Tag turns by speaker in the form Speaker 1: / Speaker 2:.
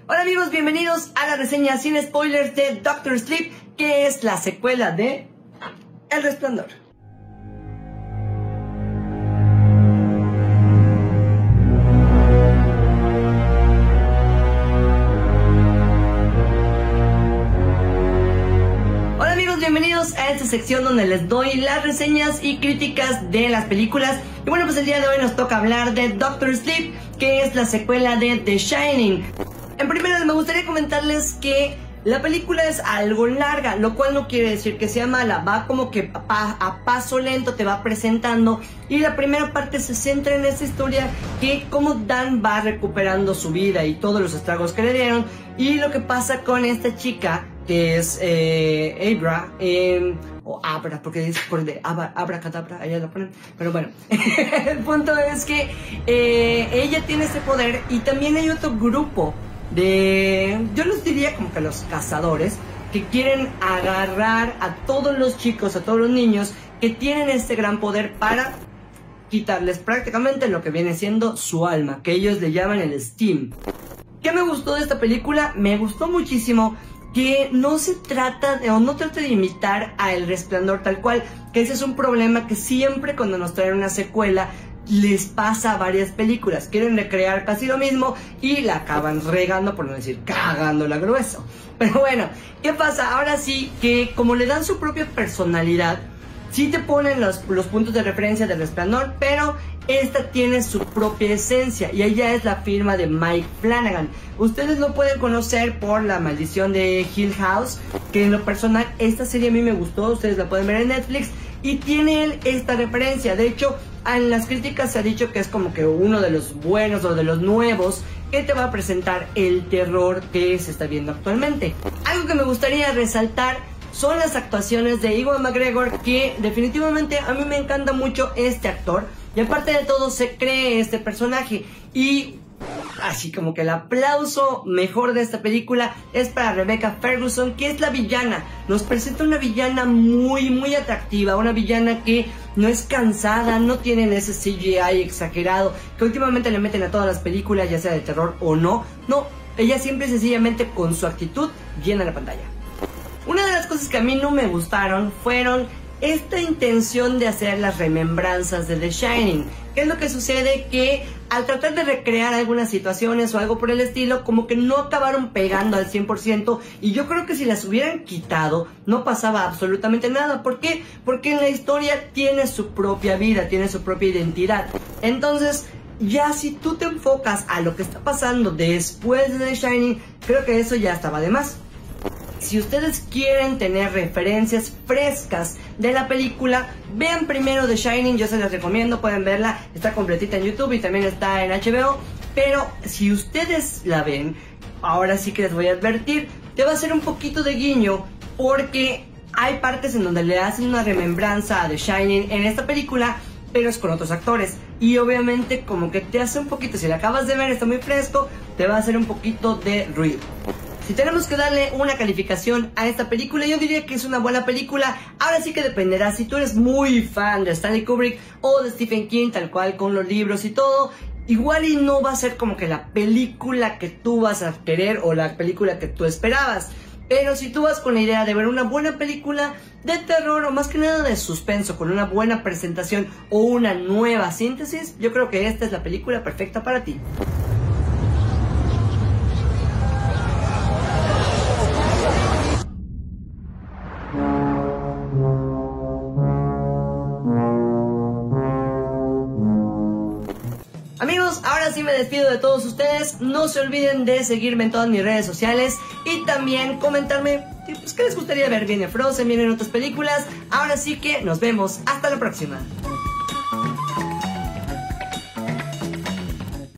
Speaker 1: Hola amigos, bienvenidos a la reseña sin spoilers de Doctor Sleep, que es la secuela de El Resplandor. Hola amigos, bienvenidos a esta sección donde les doy las reseñas y críticas de las películas. Y bueno, pues el día de hoy nos toca hablar de Doctor Sleep, que es la secuela de The Shining. En primer lugar, me gustaría comentarles que la película es algo larga, lo cual no quiere decir que sea mala. Va como que a paso lento te va presentando, y la primera parte se centra en esta historia que como Dan va recuperando su vida y todos los estragos que le dieron, y lo que pasa con esta chica que es Abra, o Abra, porque es por de abracadabra, allá la ponen, pero bueno, el punto es que ella tiene ese poder, y también hay otro grupo de, yo los diría como que los cazadores, que quieren agarrar a todos los chicos, a todos los niños que tienen este gran poder para quitarles prácticamente lo que viene siendo su alma, que ellos le llaman el Steam. ¿Qué me gustó de esta película? Me gustó muchísimo que no se trata de, o no trata de imitar a El Resplandor tal cual, que ese es un problema que siempre cuando nos traen una secuela les pasa a varias películas. Quieren recrear casi lo mismo y la acaban regando, por no decir cagándola grueso. Pero bueno, ¿qué pasa? Ahora sí que como le dan su propia personalidad, sí te ponen los puntos de referencia del Resplandor, pero esta tiene su propia esencia, y ella es la firma de Mike Flanagan. Ustedes lo pueden conocer por La Maldición de Hill House, que en lo personal esta serie a mí me gustó. Ustedes la pueden ver en Netflix y tiene él esta referencia. De hecho, en las críticas se ha dicho que es como que uno de los buenos o de los nuevos que te va a presentar el terror que se está viendo actualmente. Algo que me gustaría resaltar son las actuaciones de Ewan McGregor, que definitivamente a mí me encanta mucho este actor, y aparte de todo se cree este personaje. Y así como que el aplauso mejor de esta película es para Rebecca Ferguson, que es la villana. Nos presenta una villana muy atractiva, una villana que no es cansada, no tienen ese CGI exagerado que últimamente le meten a todas las películas, ya sea de terror o no. No, ella siempre sencillamente con su actitud llena la pantalla. Una de las cosas que a mí no me gustaron fueron esta intención de hacer las remembranzas de The Shining. ¿Qué es lo que sucede? Que al tratar de recrear algunas situaciones o algo por el estilo, como que no acabaron pegando al 100%, y yo creo que si las hubieran quitado no pasaba absolutamente nada. ¿Por qué? Porque en la historia tiene su propia vida, tiene su propia identidad. Entonces, ya si tú te enfocas a lo que está pasando después de The Shining, creo que eso ya estaba de más. Si ustedes quieren tener referencias frescas de la película, vean primero The Shining, yo se las recomiendo, pueden verla, está completita en YouTube y también está en HBO. Pero si ustedes la ven, ahora sí que les voy a advertir, te va a hacer un poquito de guiño, porque hay partes en donde le hacen una remembranza a The Shining en esta película, pero es con otros actores, y obviamente como que te hace un poquito, si la acabas de ver, está muy fresco, te va a hacer un poquito de ruido. Si tenemos que darle una calificación a esta película, yo diría que es una buena película. Ahora sí que dependerá si tú eres muy fan de Stanley Kubrick o de Stephen King, tal cual con los libros y todo. Igual y no va a ser como que la película que tú vas a querer o la película que tú esperabas. Pero si tú vas con la idea de ver una buena película de terror, o más que nada de suspenso, con una buena presentación o una nueva síntesis, yo creo que esta es la película perfecta para ti. Amigos, ahora sí me despido de todos ustedes. No se olviden de seguirme en todas mis redes sociales y también comentarme pues, qué les gustaría ver. Viene Frozen, vienen otras películas. Ahora sí que nos vemos. Hasta la próxima.